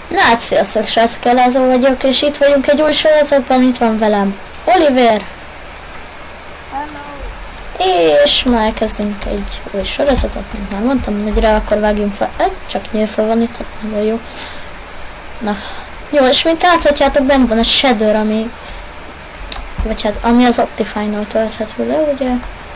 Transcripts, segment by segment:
Na hát sziasztok srácok, Lázó vagyok, és itt vagyunk egy új sorozatban, itt van velem Oliver. Hello. És ma elkezdünk egy új sorozatot, mint már mondtam, hogy rá akkor vágjunk fel, csak nyílfa van itt, nagyon jó. Na, jó, és mint láthatjátok, benne van a shader, ami, vagy hát ami az Optifine-nal tölthető le, ugye?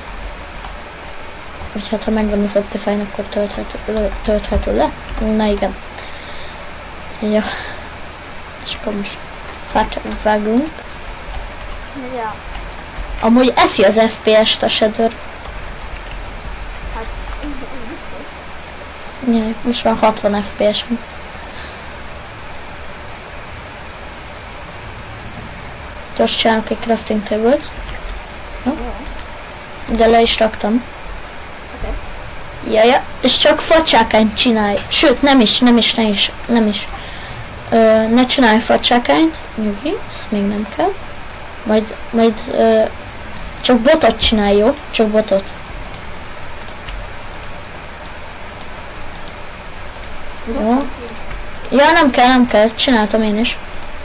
Vagy hát ha megvan az Optifine, akkor tölthető le. Na igen. Jó. És akkor most vágunk. Ja. Amúgy eszi az FPS-t a shader. Hát, Ja, most van 60 FPS-en. Gyors csinálok egy crafting table-t. No? De le is raktam. Okay. Jaja, és csak facsákányt csinálj. Sőt, nem is. Ne csinálj facsákányt. Nyugi, ezt még nem kell. Majd csak botot csinálj, jó? Csak botot. Jó. Ja, nem kell. Csináltam én is.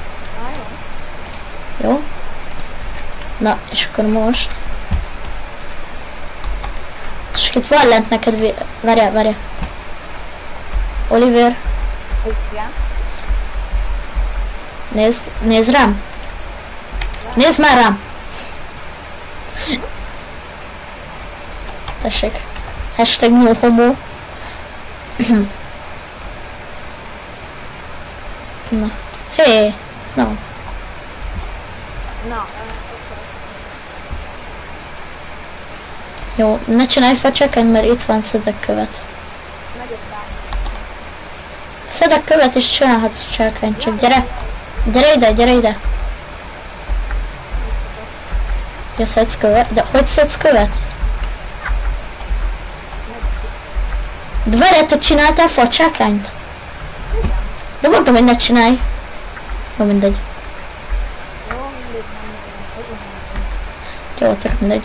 Jó? Na, és akkor most. És itt van lent neked, várjál. Oliver. Igen. Nézd rám. Nézd már rám. Tessék. Hashtag no homo. Na. Hé. No. Na, Jó, ne csinálj facsákányt, mert itt van szedekkövet. megyek rá. Szedekkövet is csinálhatsz facsákányt, csak gyere. Gyere ide. Ja, szedsz követ? De hogy szedsz követ? De várjál, te csináltál facsákányt? De mondtam, hogy ne csinálj. Jó, mindegy. Jó, mindegy, Jó, tök mindegy.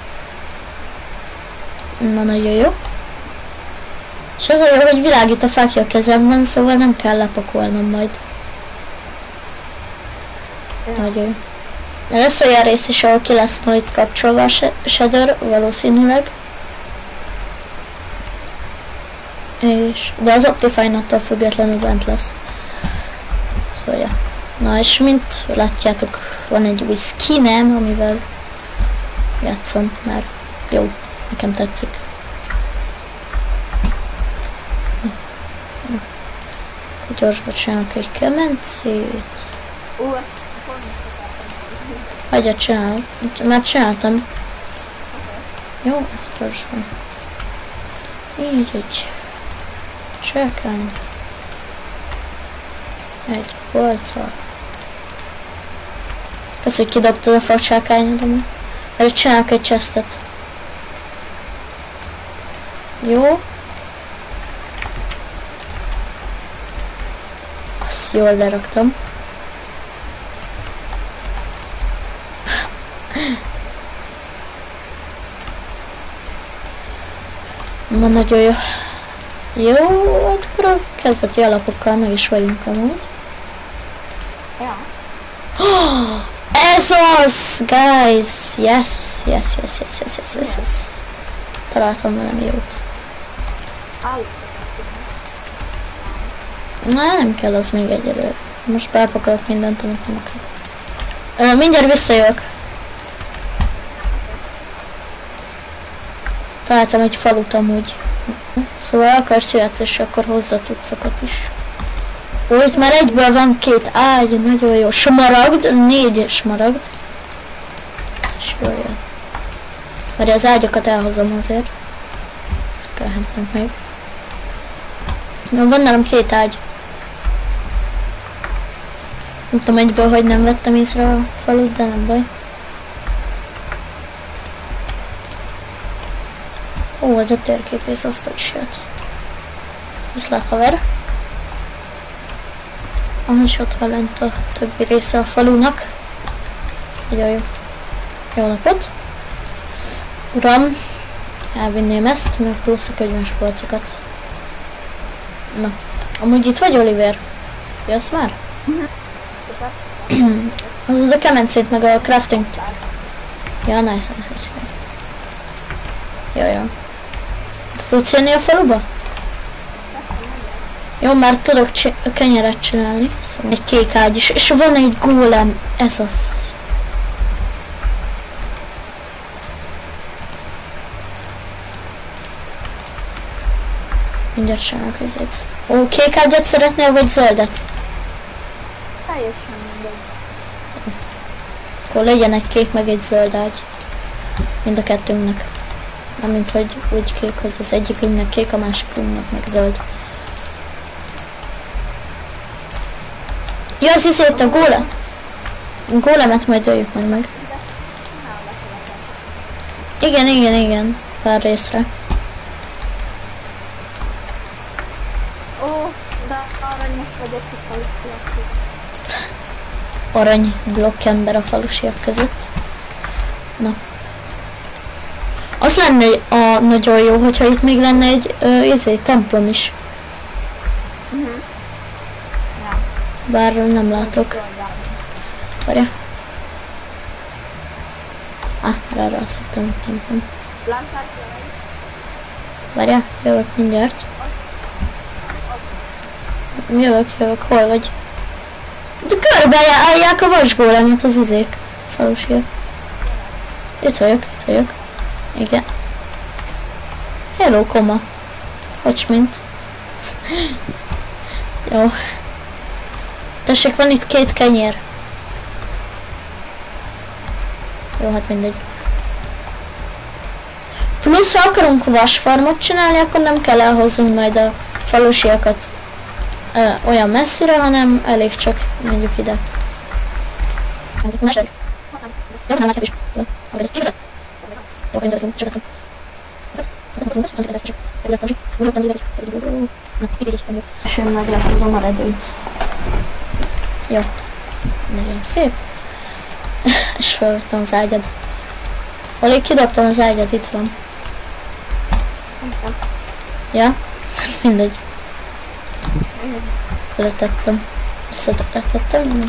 Na, nagyon jó. És az a jó, hogy világít a fákja a kezemben, szóval nem kell lepakolnom majd. Nagyon jó. Lesz olyan rész is, ahol ki lesz majd kapcsolva a shader, valószínűleg. De az Optifine-attól függetlenül bent lesz. Szóval ja. Na és mint látjátok, van egy új skinem, amivel játszom már. Jó, nekem tetszik. Gyorsba csinálok egy kemencét. ezt pont Hagyja csinálom. Már csináltam. Jó, ez gyorsan. Így egy csákány. Egy polca. Kösz, hogy kidobtad a facsákányodat. Erre csinálok egy chestet. Jó. Azt jól leraktam. Na, nagyon jó. Jó, akkor a kezdeti alapokkal meg is vagyunk amúgy. Ja. Ez az, guys! Yes. Találtam valami jót. Nem kell az még egyelőre. Most bepakolok mindent, amit nem akarok. Mindjárt visszajövök. Találtam egy falut amúgy. Szóval akarsz jöhetsz, és akkor hozza cuccokat is. Ó, itt már egyből van 2 ágy, nagyon jó. Smaragd, 4 smaragd. Ez is jól jön. Mert az ágyakat elhozom azért. Ezt kellhetnek még. Van nálam 2 ágy. Nem tudom egyből, hogy nem vettem észre a falut, de nem baj. Ó, ez a térképész, azt is jött. Viszlát, haver. És ott van lent a többi része a falunak. Nagyon jó. Jó napot. Uram, elvinném ezt, meg plusz a könyves polcokat. Na, amúgy itt vagy, Oliver? Jössz már? Szuper. Hozod a kemencét meg a crafting. Ja, nice. Jó. Tudsz jönni a faluba? Jó, már tudok kenyeret csinálni. Szóval egy kék ágy is. És van egy gólem. Ez az. Mindjárt csinálok ezért. Ó, kék ágyat szeretnél, vagy zöldet? Teljesen mindegy. Akkor legyen egy kék meg egy zöld ágy. Mind a kettőnknek. Amint hogy úgy kék, hogy az egyikünknek kék, a másikünknek meg zöld. Ja, az izét a gólem. A gólemet majd öljük meg. Igen. Pár részre. Ó, de aranyos vagyok a falusiak között. Arany blokkember a falusiak között. Na. Az lenne nagyon jó, hogyha itt még lenne egy templom is. Ja. Bár nem látok. Várja. Rára azt hittem, hogy templom. Várja, jövök mindjárt. Jövök, hol vagy? De körbe állják a vasgólemet az izék. Falusiak. Itt vagyok. Igen. Hello, koma. Hogy mint? Jó. Tessék, van itt 2 kenyér. Jó, hát mindegy. Plusz, ha akarunk vasfarmot csinálni, akkor nem kell elhoznunk majd a falusiakat olyan messzire, hanem elég csak mondjuk ide. Ezek mesek. Jó, nem látják is. Jó, én szeretném, csak és én meg lehozom a redőt. Jó. Nagyon szép. És felvettem az ágyad. Alig kidobtam az ágyad, itt van. Ja? Mindegy. Letettem. Letettem.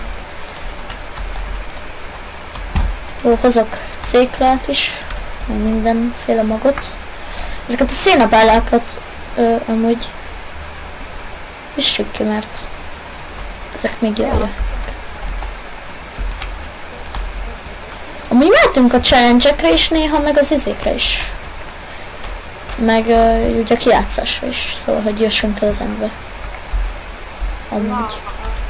Jó, hozok céklát is. Meg mindenféle magot. Ezeket a szénabálákat amúgy vissük ki, mert ezek még jól. Amúgy mehetünk a challenge-ekre is néha, meg az izékre is. Meg ugye a kijátszásra is, szóval hogy jössünk el az ember. Amúgy.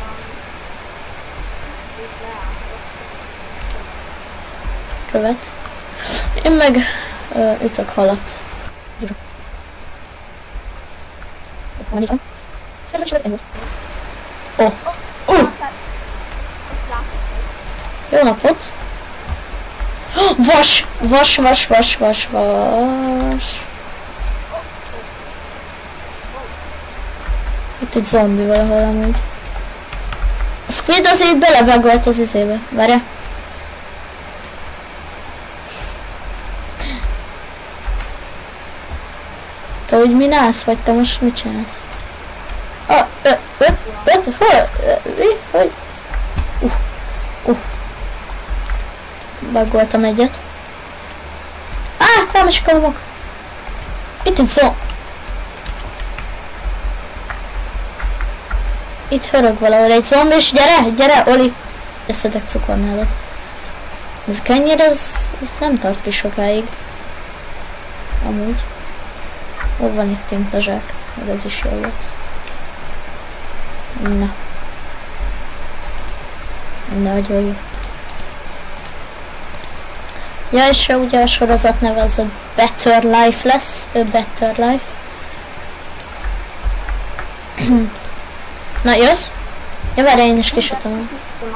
Követ. Én meg ütök halat. Jó napot! Vas! Itt egy zombi valahol amúgy. A squid azért belebegolt az izébe. Várja. Te úgy minálsz, vagy te most mit csinálsz? Hol? Hogy? Baggoltam egyet. Nem esik a homok. Itt egy zomb. Itt hörög valahol egy zomb, és gyere, Oli! Összedek cukornádat. Ez a kenyér, ez nem tart ki sokáig. Amúgy. Ó, van itt tintazsák, meg ez is jó volt. Na. Nagyon jó. Ja, és ugye a sorozat neve az a Better Life lesz. Better Life. Na, jössz? Ja, várj, én is kisütöm.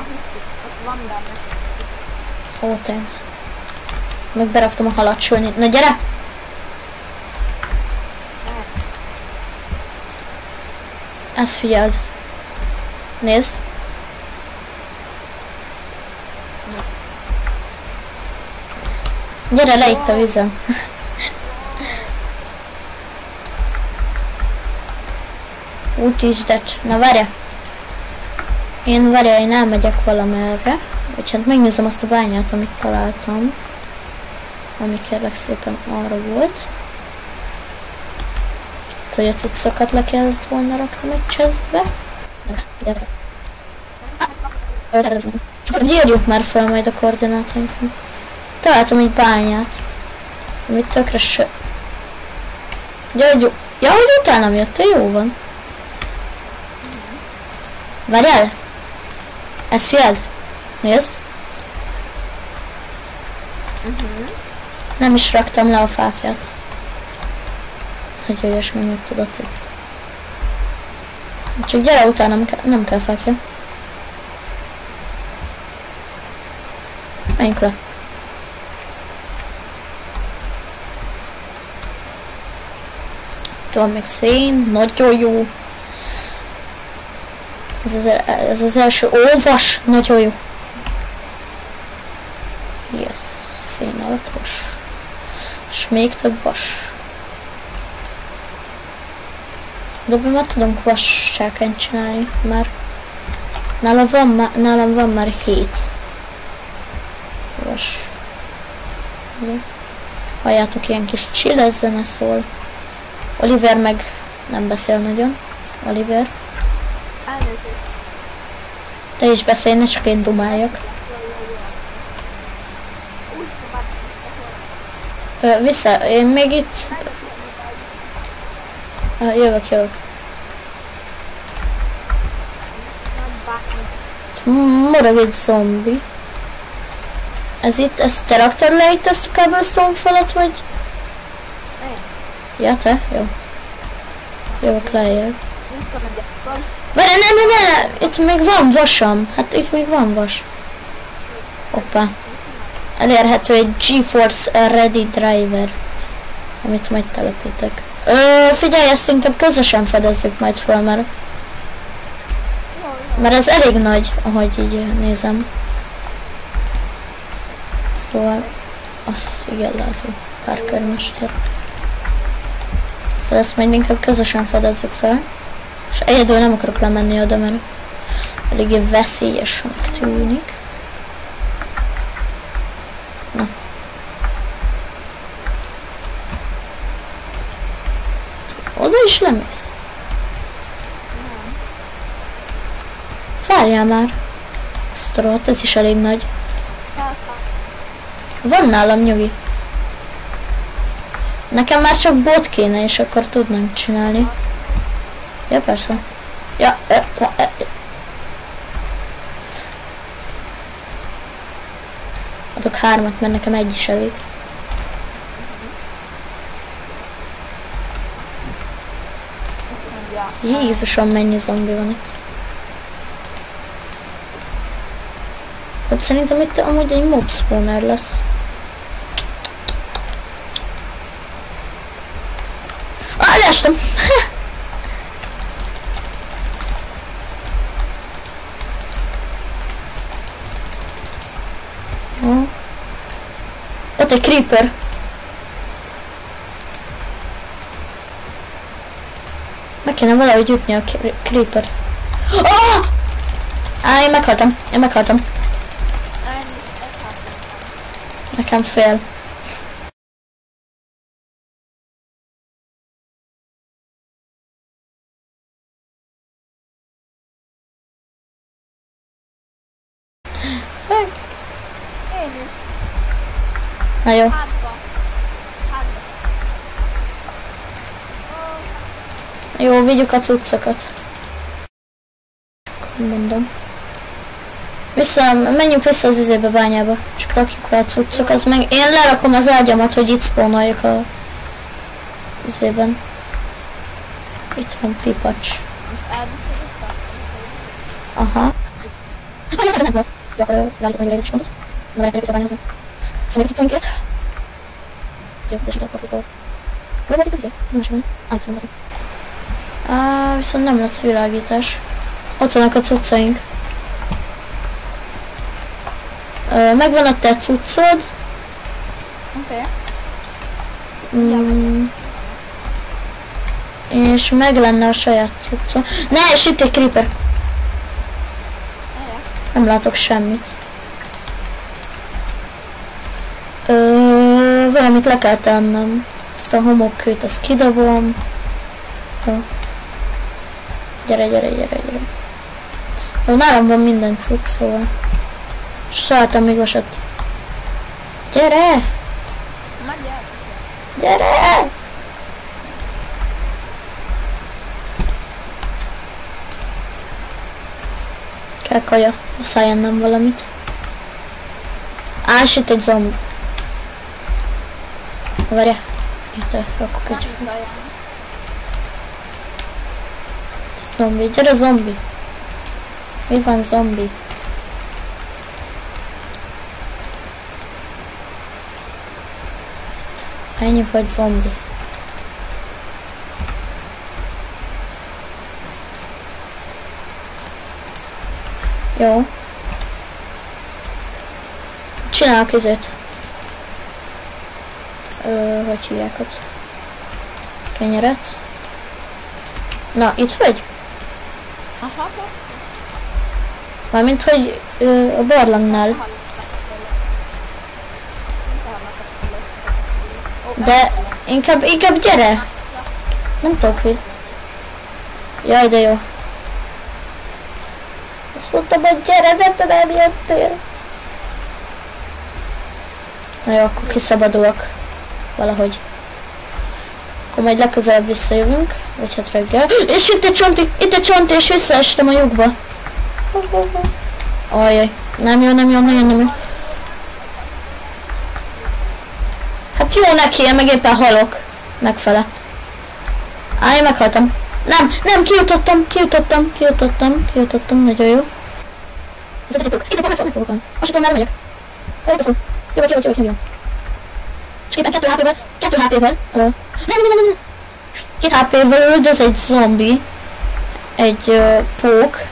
Ó, thanks. Meg beraktam a halat sülni. Na, gyere! Ezt figyeld. Nézd. Gyere le itt a vízen. Úgy is, de... Na, várja. Én várjál, én elmegyek valamerre. Vagy hát megnézem azt a bányát, amit találtam. Ami kérlek szépen arra volt. Hogy a cuccokat le kellett volna raknom egy chestbe. Csak írjuk már fel majd a koordinátáinkat. Találtam egy bányát. Amit tökre ja, hogy utánam jött, jó van. Várjál! Ez fiad? Nézd! Nem is raktam le a fákját. Hogy olyasmi meg tudod, hogy... Csak gyere utánam, nem kell fákja. Menjünk le. Itt van még szén, nagyon jó. Ez az első olvas, nagyon jó. Yes, szén alatt vas. És még több vas. De be már tudunk vassákányt csinálni már. Nálam van már 7 vas. Halljátok, ilyen kis chilles zene szól. Oliver meg nem beszél nagyon. Oliver. Te is beszélj, ne csak én dumáljak. Vissza, én még itt... Jövök. Morog egy zombi. Ez itt, ezt te raktad le itt ezt a cobblestone falat, vagy? Ja, te? Jó. Jövök lejjebb. Várj, ne! Itt még van vasam. Hát itt még van vas. Hoppá. Elérhető egy GeForce Ready Driver. Amit majd telepítek. Figyelj, ezt inkább közösen fedezzük majd fel, mert ez elég nagy, ahogy így nézem. Szóval, az igen lázó, párkörmester. Szóval ezt majd inkább közösen fedezzük fel. És egyedül nem akarok lemenni oda, mert eléggé veszélyesnek tűnik. Na. Oda is lemész? Várjál már. Sztorot, ez is elég nagy. Van nálam nyugi. Nekem már csak bot kéne, és akkor tudnánk csinálni. Ja, persze. Ja, adok 3-at, mert nekem egy is elég. Jézusom, mennyi zombi van itt. Hát szerintem itt amúgy egy mob spawner lesz. Leestem! Jó. Ott egy creeper. Meg kéne valahogy ütni a creeper. Oh! Én meghaltam. Nekem fél. Na jó. Jó, vigyük a cuccokat. Mondom. Menjünk vissza az izébe, bányába. Csak rakjuk rá a cuccokat. Meg én lerakom az ágyamat, hogy itt spawnoljuk a izében. Itt van pipacs. Aha. Nem volt. Jó, akkor rállítom, hogy is mondod. Nem lehet visszabányozni. Szóval a cuccunkat. Jó, de csak akkor vissza. Hol van itt az izé? Nem is mondom. Viszont nem lesz világítás. Ott vannak a cuccaink. Megvan a te cuccod. Oké. És meg lenne a saját cucca. Ne, és itt egy creeper. Nem látok semmit. Valamit le kell tennem. Ezt a homokkőt, azt kidobom. Jó. Gyere, gyere, gyere, gyere. Jó, nálam van minden cucc, szóval. Szálltam még vasat. Gyere! Na gyere! Gyere! Kell kaja, muszáj ennem valamit. És itt egy zombi. Várja. Itt rakok egy fel. Zombi, gyere zombi. Mi van zombi? Ennyi vagy zombi. Jó. Csinálok ezért. Hogy hívják ott? Kenyeret. Na, itt vagy? Aha. Mármint, hogy a barlangnál. De inkább gyere! Nem tudok mi. Jaj, de jó. Azt mondtam, hogy gyere, de te nem jöttél. Na jó, akkor kiszabadulok. Valahogy. Akkor majd legközelebb visszajövünk. Vagy hát reggel. És itt egy csonti, és visszaestem a lyukba. Ajjaj. Nem jó, nem jó, nem jó. Hát jó neki, én meg éppen halok. Megfele. Én meghaltam. Nem, kijutottam, nagyon jó. Itt a megfogom. Azt tudom, merre megyek. Jó. És képen 2 HP-vel. Nem. 2 HP-vel üldöz egy zombi. Egy pók.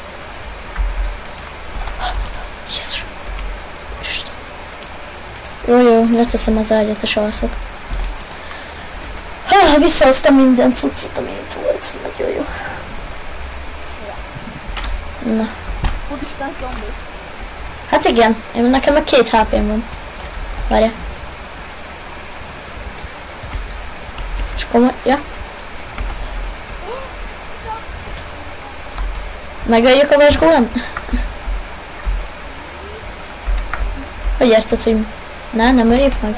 Jézus. Jó, leteszem az ágyat és alszok. Visszahoztam minden cuccot, ami itt volt. Nagyon jó. Na. Úristen zombi. Hát igen, nekem meg 2 HP-m van. Várja. És komoly, ja. Megöljük a vasgólem? Hogy érted, hogy... Nem öljük meg?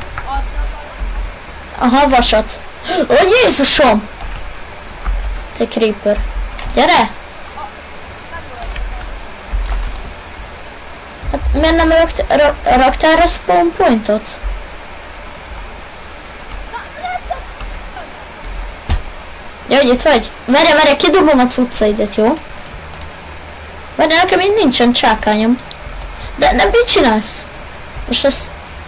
Aha, vasat. Ó, Jézusom! Te creeper. Gyere! Hát miért nem raktál a spawn pointot? Jó, hogy itt vagy? Várj, kidobom a cuccaidat, jó? Várj, nekem így nincsen csákányom. De nem, mit csinálsz? Most ez...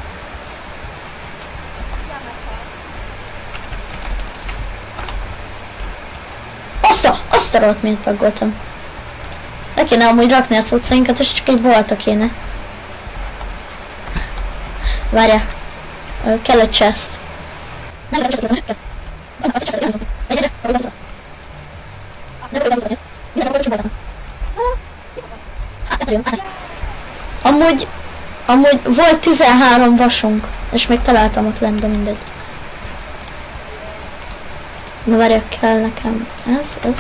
Azt a rohadt miért paggoltam. Le kéne amúgy rakni a cuccainkat, és csak egy bolta kéne. Várjál. Kell egy chest. Nem kell a chest. Amúgy volt 13 vasunk, és még találtam ott lent, de mindegy. Na várjál, kell nekem ez.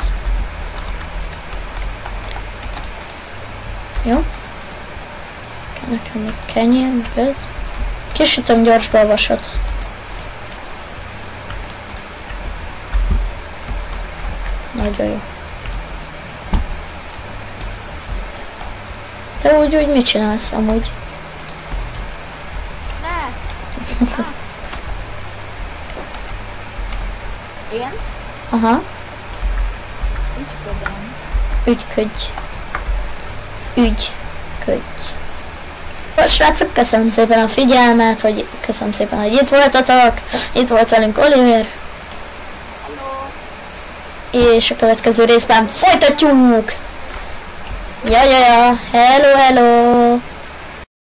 Jó. Kell nekem még kenyér, meg ez. Kisütöm gyorsba a vasat. Nagyon jó. Te úgy mit csinálsz amúgy? Én? Aha. Ügyködöm. Ügyködj. Srácok, köszönöm szépen a figyelmet, köszönöm szépen, hogy itt voltatok. Itt volt velünk Oliver. Hello. És a következő részben folytatjuk! Ja, hello!